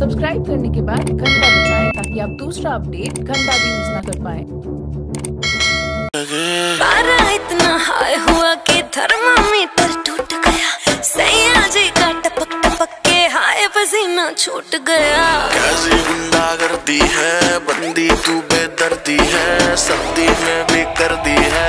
Subscribe करने के बाद घंटा बजाएं ताकि आप दूसरा अपडेट घंटा भी मिस ना कर पाएं। पारा इतना हाई हुआ कि थर्मामीटर टूट गया। सैया जी का टपक टपक के हाय पसीना छूट गया। कैसी गुंडागर्दी है, बंदी तू बेदर्दी है, सर्दी में भी कर दी है।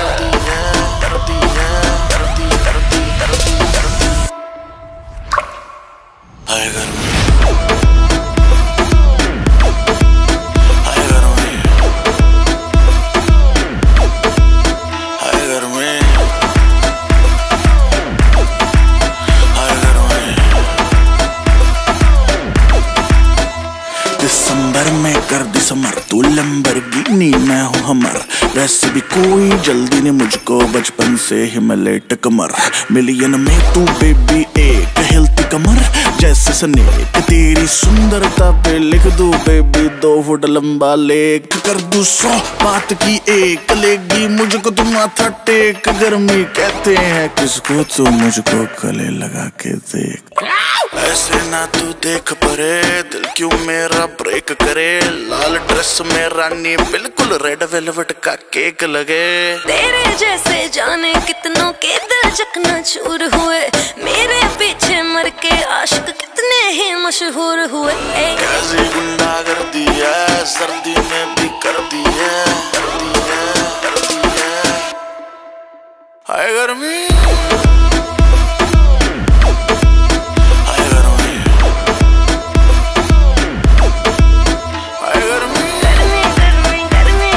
दिसंबर में कर दी समर, तू लैम्बोर्गिनी मैं हूँ हमर। वैसे भी कोई जल्दी नहीं मुझको, बचपन से ही मैं लेट कमर। मिलियन में तू बेबी एक हिलती कमर जैसे स्नेक। तेरी सुंदरता पे लिख दूं बेबी 2 फुट लंबा लेख। कर दूं 100 बात की एक, लेगी मुझको तू माथा टेक। गर्मी कहते हैं किसको, तू मुझको गले लगा के देख। ऐसे ना तू देख परे, दिल क्यों मेरा ब्रेक करे। लाल ड्रेस में रानी बिल्कुल रेड वेलवेट का केक लगे। तेरे जैसे जाने कितनों के दिल चकना चूर हुए। मेरे पीछे मर के आशिक कितने ही मशहूर हुए। कैसी गुंडागर्दी है, सर्दी में भी कर दी है, कर दी है, कर दी है। हाय गर्मी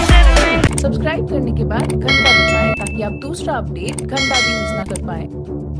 सब्सक्राइब करने के बाद घंटा बजाएं ताकि आप दूसरा अपडेट घंटा भी मिस ना कर पाएं।